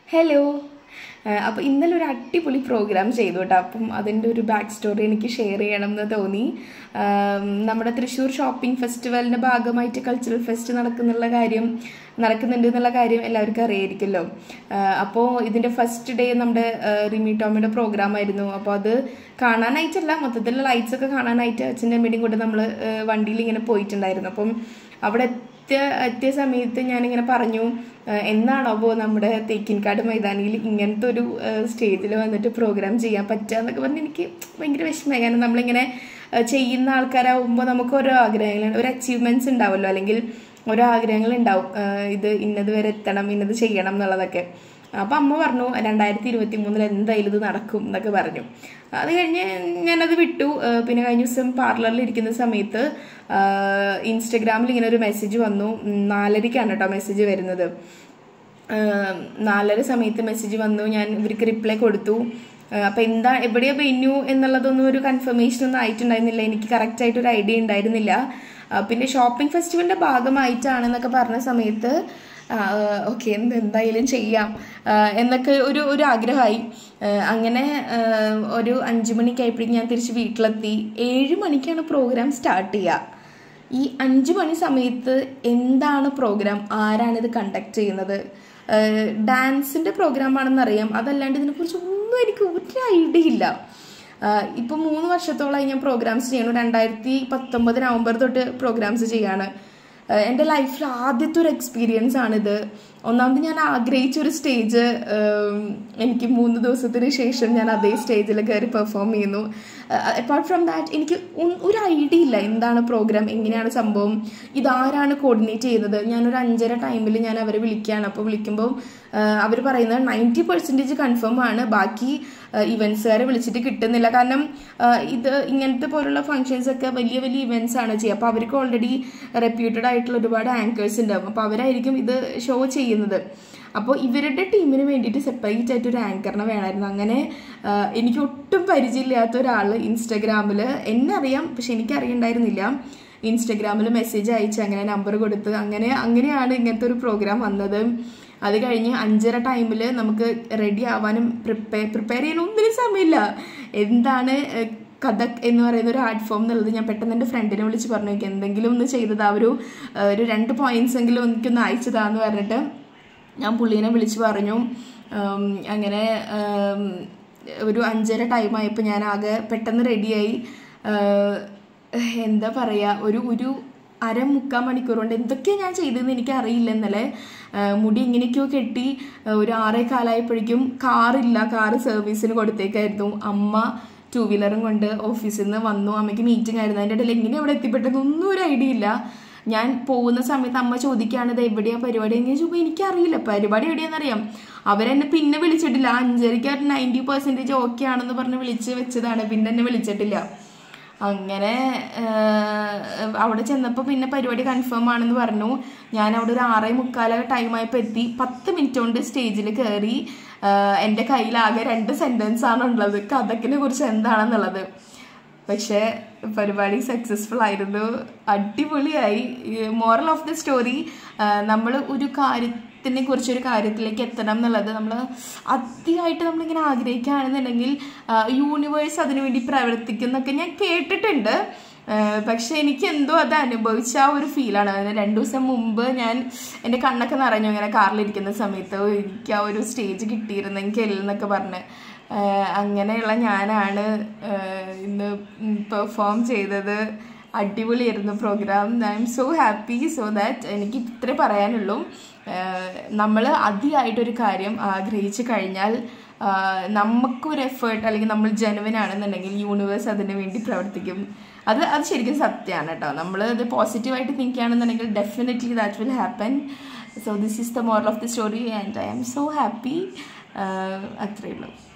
Hello. അപ്പോൾ ഇന്നലെ ഒരു അടിപൊളി പ്രോഗ്രാം ചെയ്തു കേട്ടോ. അപ്പം അതിൻ്റെ ഒരു ബാക്ക് സ്റ്റോറി എനിക്ക് ഷെയർ ചെയ്യണം എന്ന് തോന്നി. നമ്മുടെ തൃശ്ശൂർ ഷോപ്പിംഗ് ഫെസ്റ്റിവലിൻ്റെ ഭാഗമായിട്ട് കൾച്ചറൽ ഫെസ്റ്റ് നടക്കുന്നുണ്ട് എന്നുള്ള കാര്യം എല്ലാവർക്കും അറിയായിരിക്കുമല്ലോ. അപ്പോൾ ഇതിൻ്റെ ഫസ്റ്റ് ഡേ നമ്മുടെ റിമി ടോമിയുടെ പ്രോഗ്രാം ആയിരുന്നു. അപ്പോൾ അത് കാണാനായിട്ടല്ല, മൊത്തത്തിലുള്ള ലൈറ്റ്സ് ഒക്കെ കാണാനായിട്ട് അച്ഛൻ്റെ അമ്മയുടെയും കൂടെ നമ്മൾ വണ്ടിയിൽ ഇങ്ങനെ പോയിട്ടുണ്ടായിരുന്നു. അപ്പം അവിടെ എത്തിയ സമയത്ത് ഞാനിങ്ങനെ പറഞ്ഞു, എന്നാണോ നമ്മുടെ തേക്കിൻകാട് മൈതാനിയിൽ ഇങ്ങനത്തെ ഒരു സ്റ്റേജിൽ വന്നിട്ട് പ്രോഗ്രാം ചെയ്യാൻ പറ്റുക എന്നൊക്കെ പറഞ്ഞ് എനിക്ക് ഭയങ്കര വിഷമമായി. കാരണം നമ്മളിങ്ങനെ ചെയ്യുന്ന ആൾക്കാരാകുമ്പോൾ നമുക്ക് ഓരോ ആഗ്രഹങ്ങൾ, ഒരു അച്ചീവ്മെൻറ്റ്സ് ഉണ്ടാവുമല്ലോ, അല്ലെങ്കിൽ ഓരോ ആഗ്രഹങ്ങൾ ഉണ്ടാവും, ഇത് ഇന്നത് വരെ എത്തണം, ഇന്നത് ചെയ്യണം എന്നുള്ളതൊക്കെ. അപ്പം അമ്മ പറഞ്ഞു 2023 എന്തായാലും ഇത് നടക്കും എന്നൊക്കെ പറഞ്ഞു. അത് കഴിഞ്ഞ് ഞാനത് വിട്ടു. പിന്നെ കഴിഞ്ഞ ദിവസം പാർലറിൽ ഇരിക്കുന്ന സമയത്ത് ഇൻസ്റ്റഗ്രാമിൽ ഇങ്ങനെ ഒരു മെസ്സേജ് വന്നു. 4:30 കേട്ടോ മെസ്സേജ് വരുന്നത്. 4:30 സമയത്ത് മെസ്സേജ് വന്നു. ഞാൻ ഇവർക്ക് റിപ്ലൈ കൊടുത്തു. അപ്പം എവിടെയാ വെന്യൂ എന്നുള്ളതൊന്നും ഒരു കൺഫർമേഷൻ ഒന്നും ആയിട്ടുണ്ടായിരുന്നില്ല. എനിക്ക് കറക്റ്റായിട്ടൊരു ഐഡിയ ഉണ്ടായിരുന്നില്ല. പിന്നെ ഷോപ്പിംഗ് ഫെസ്റ്റിവലിൻ്റെ ഭാഗമായിട്ടാണെന്നൊക്കെ പറഞ്ഞ സമയത്ത് ഓക്കെ എന്തായാലും ചെയ്യാം എന്നൊക്കെ ഒരു ആഗ്രഹമായി. അങ്ങനെ ഒരു 5 മണിക്കായപ്പോഴേക്കും ഞാൻ തിരിച്ച് വീട്ടിലെത്തി. 7 മണിക്കാണ് പ്രോഗ്രാം സ്റ്റാർട്ട് ചെയ്യുക. ഈ 5 മണി സമയത്ത് എന്താണ് പ്രോഗ്രാം, ആരാണിത് കണ്ടക്ട് ചെയ്യുന്നത്, ഡാൻസിൻ്റെ പ്രോഗ്രാമാണെന്നറിയാം, അതല്ലാണ്ട് ഇതിനെക്കുറിച്ച് ഒന്നും എനിക്ക് ഒരു ഐഡിയ ഇല്ല. ഇപ്പം 3 വർഷത്തോളമായി ഞാൻ പ്രോഗ്രാംസ് ചെയ്യണം. 2019 നവംബർ തൊട്ട് പ്രോഗ്രാംസ് ചെയ്യാണ്. എൻ്റെ ലൈഫിൽ ആദ്യത്തെ ഒരു എക്സ്പീരിയൻസ് ആണിത്. ഒന്നാമത് ഞാൻ ആഗ്രഹിച്ചൊരു സ്റ്റേജ് എനിക്ക് 3 ദിവസത്തിന് ശേഷം ഞാൻ അതേ സ്റ്റേജിൽ കയറി പെർഫോം ചെയ്യുന്നു. അപ്പാർട്ട് ഫ്രം ദാറ്റ് എനിക്ക് ഒരു ഐഡിയ ഇല്ല എന്താണ് പ്രോഗ്രാം, എങ്ങനെയാണ് സംഭവം, ഇതാരാണ് കോർഡിനേറ്റ് ചെയ്യുന്നത്. ഞാനൊരു 5:30 ടൈമിൽ ഞാൻ അവരെ വിളിക്കുകയാണ്. അപ്പോൾ വിളിക്കുമ്പോൾ അവർ പറയുന്നത് 90% കൺഫേം ആണ്, ബാക്കി ഇവൻറ്റ്സുകാരെ വിളിച്ചിട്ട് കിട്ടുന്നില്ല. കാരണം ഇത് ഇങ്ങനത്തെ പോലുള്ള ഫങ്ഷൻസ് ഒക്കെ വലിയ വലിയ ഇവൻറ്റ്സ് ആണ് ചെയ്യുക. അപ്പോൾ അവർക്ക് ഓൾറെഡി റെപ്യൂട്ടഡ് ആയിട്ടുള്ള ഒരുപാട് ആങ്കേഴ്സ് ഉണ്ടാവും. അപ്പോൾ അവരായിരിക്കും ഇത് ഷോ ചെയ്യുന്നത്. അപ്പോൾ ഇവരുടെ ടീമിന് വേണ്ടിയിട്ട് സെപ്പറേറ്റ് ആയിട്ട് ഒരു ആങ്കറിനെ വേണമായിരുന്നു. അങ്ങനെ എനിക്ക് ഒട്ടും പരിചയമില്ലാത്ത ഒരാൾ ഇൻസ്റ്റഗ്രാമിൽ, എന്നെ അറിയാം പക്ഷെ എനിക്കറിയണ്ടായിരുന്നില്ല, ഇൻസ്റ്റഗ്രാമിൽ മെസ്സേജ് അയച്ച് അങ്ങനെ നമ്പർ കൊടുത്ത് അങ്ങനെയാണ് ഇങ്ങനത്തെ ഒരു പ്രോഗ്രാം വന്നത്. അത് കഴിഞ്ഞ് 5:30 ടൈമിൽ നമുക്ക് റെഡി ആവാനും പ്രിപ്പയർ ചെയ്യാനും ഒന്നിനും സമയമില്ല. എന്താണ് കഥക് എന്ന് പറയുന്ന ഒരു ആർട്ട് ഫോം എന്നുള്ളത് ഞാൻ പെട്ടെന്ന് എൻ്റെ ഫ്രണ്ടിനെ വിളിച്ച് പറഞ്ഞു, എനിക്ക് എന്തെങ്കിലും ഒന്ന് ചെയ്തതാ, ഒരു 2 പോയിന്റ്സ് എങ്കിലും എനിക്കൊന്ന് അയച്ചതാന്ന് പറഞ്ഞിട്ട് ഞാൻ പുള്ളീനെ വിളിച്ച് പറഞ്ഞു. അങ്ങനെ ഒരു 5:30 ടൈമായപ്പോൾ ഞാൻ ആകെ പെട്ടെന്ന് റെഡിയായി. എന്താ പറയുക, ഒരു 1.5-3 മണിക്കൂർ കൊണ്ട് എന്തൊക്കെയാണ് ഞാൻ ചെയ്തതെന്ന് എനിക്കറിയില്ല. ഇന്നലെ മുടി ഇങ്ങനെയൊക്കെയോ കെട്ടി ഒരു 6:15 കാറ് സർവീസിന് കൊടുത്തേക്കായിരുന്നു. അമ്മ 2 വീലറും കൊണ്ട് ഓഫീസിൽ നിന്ന് വന്നു. അമ്മയ്ക്ക് മീറ്റിംഗ് ആയിരുന്നു. അതിൻ്റെ ഇടയിൽ എങ്ങനെ അവിടെ എത്തിപ്പെട്ടതൊന്നും ഒരു ഐഡിയ ഇല്ല. ഞാൻ പോകുന്ന സമയത്ത് അമ്മ ചോദിക്കുകയാണ് ഇത് എവിടെയാണ് പരിപാടി, എങ്ങനെ ചോദിക്കുമ്പോൾ എനിക്കറിയില്ല പരിപാടി എവിടെയാണെന്നറിയാം. അവരെന്നെ പിന്നെ വിളിച്ചിട്ടില്ല. 5:30 90% ഓക്കെ ആണെന്ന് പറഞ്ഞ് വിളിച്ച് വെച്ചതാണ്, പിന്നെ എന്നെ വിളിച്ചിട്ടില്ല. അങ്ങനെ അവിടെ ചെന്നപ്പോൾ പിന്നെ പരിപാടി കൺഫേം ആണെന്ന് പറഞ്ഞു. ഞാൻ അവിടെ ഒരു 6:45 ടൈമായപ്പോൾ എത്തി. 10 മിനിറ്റ് കൊണ്ട് സ്റ്റേജിൽ കയറി. എൻ്റെ കയ്യിലാകെ 2 സെൻറ്റൻസ് ആണുള്ളത്, കഥക്കിനെ കുറിച്ച് എന്താണെന്നുള്ളത്. പക്ഷേ പരിപാടി സക്സസ്ഫുൾ ആയിരുന്നു, അടിപൊളിയായി. മോറൽ ഓഫ് ദി സ്റ്റോറി, നമ്മൾ ഒരു കാര്യത്തിനെ കുറിച്ചൊരു കാര്യത്തിലേക്ക് എത്തണം എന്നുള്ളത് നമ്മൾ അതിയായിട്ട് നമ്മളിങ്ങനെ ആഗ്രഹിക്കുകയാണെന്നുണ്ടെങ്കിൽ യൂണിവേഴ്സ് അതിനുവേണ്ടി പ്രവർത്തിക്കുന്നൊക്കെ ഞാൻ കേട്ടിട്ടുണ്ട്. പക്ഷെ എനിക്ക് എന്തോ അത് അനുഭവിച്ച ആ ഒരു ഫീലാണ്. 2 ദിവസം മുമ്പ് എൻ്റെ കണ്ണൊക്കെ നിറഞ്ഞു ഇങ്ങനെ കാറിലിരിക്കുന്ന സമയത്ത്, എനിക്ക് ആ ഒരു സ്റ്റേജ് കിട്ടിയിരുന്നെങ്കിൽ എന്നൊക്കെ പറഞ്ഞ്. അങ്ങനെയുള്ള ഞാനാണ് ഇന്ന് പെർഫോം ചെയ്തത്. അടിപൊളിയായിരുന്നു programme. I'm so happy. So that എനിക്ക് ഇത്രേ പറയാനുള്ളൂ. നമ്മൾ അതിയായിട്ടൊരു കാര്യം ആഗ്രഹിച്ചു കഴിഞ്ഞാൽ നമുക്കൊരു എഫേർട്ട്, അല്ലെങ്കിൽ നമ്മൾ ജെനുവിനാണെന്നുണ്ടെങ്കിൽ യൂണിവേഴ്സ് അതിന് വേണ്ടി പ്രവർത്തിക്കും. അത് ശരിക്കും സത്യമാണ് കേട്ടോ. നമ്മൾ അത് പോസിറ്റീവായിട്ട് തിങ്ക് ചെയ്യുകയാണെന്നുണ്ടെങ്കിൽ definitely that will happen. So this is the moral of the story and I am so happy. അത്രയേ ഉള്ളൂ.